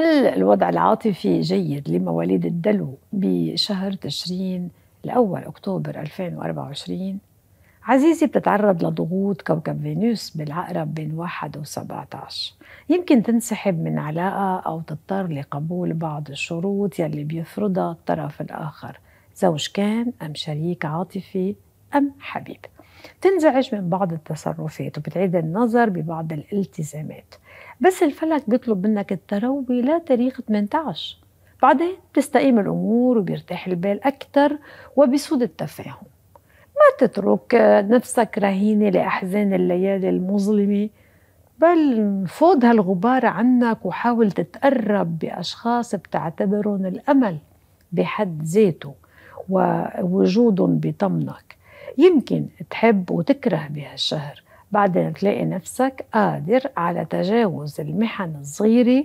هل الوضع العاطفي جيد لمواليد الدلو بشهر تشرين الأول أكتوبر 2024؟ عزيزي، بتتعرض لضغوط كوكب فينوس بالعقرب بين 1 و 17. يمكن تنسحب من علاقة أو تضطر لقبول بعض الشروط يلي بيفرضها الطرف الآخر، زوج كان أم شريك عاطفي أم حبيب. تنزعج من بعض التصرفات وبتعيد النظر ببعض الالتزامات، بس الفلك بيطلب منك التروي لتاريخ 18. بعدين بتستقيم الأمور وبيرتاح البال أكثر وبيسود التفاهم. ما تترك نفسك رهينة لأحزان الليالي المظلمة، بل فوض هالغبار عنك وحاول تتقرب بأشخاص بتعتبرهم الأمل بحد ذاته ووجودهم بطمنك. يمكن تحب وتكره بهالشهر، بعدين تلاقي نفسك قادر على تجاوز المحن الصغيرة،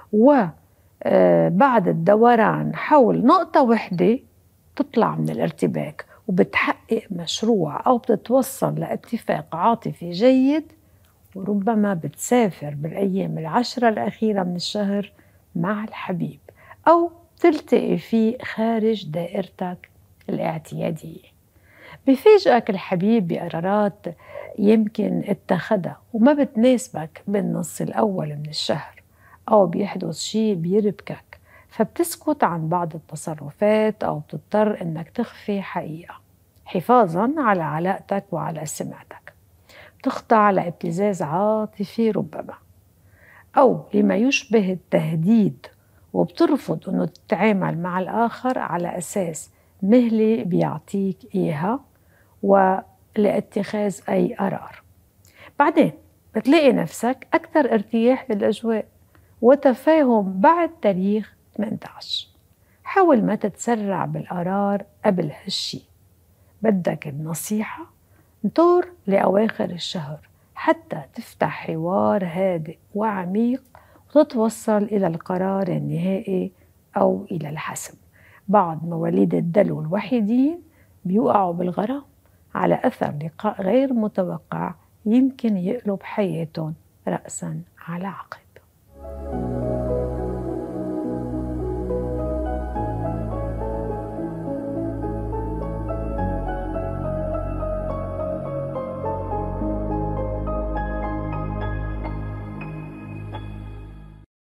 وبعد الدوران حول نقطة وحدة تطلع من الارتباك وبتحقق مشروع أو بتتوصل لاتفاق عاطفي جيد. وربما بتسافر بالأيام العشرة الأخيرة من الشهر مع الحبيب، أو تلتقي فيه خارج دائرتك الاعتيادية. بفاجئك الحبيب بقرارات يمكن اتخذها وما بتناسبك بالنص الأول من الشهر، أو بيحدث شيء بيربكك، فبتسكت عن بعض التصرفات أو بتضطر إنك تخفي حقيقة حفاظاً على علاقتك وعلى سمعتك. تخضع لابتزاز عاطفي ربما، أو لما يشبه التهديد، وبترفض أنه تتعامل مع الآخر على أساس مهلة بيعطيك إياها ولاتخاذ أي قرار. بعدين بتلاقي نفسك أكثر ارتياح بالأجواء وتفاهم بعد تاريخ 18. حاول ما تتسرع بالقرار قبل هالشي. بدك النصيحة؟ انطر لأواخر الشهر حتى تفتح حوار هادئ وعميق وتتوصل إلى القرار النهائي أو إلى الحسم. بعض مواليد الدلو الوحيدين بيوقعوا بالغرام على أثر لقاء غير متوقع يمكن يقلب حياتهم رأساً على عقب.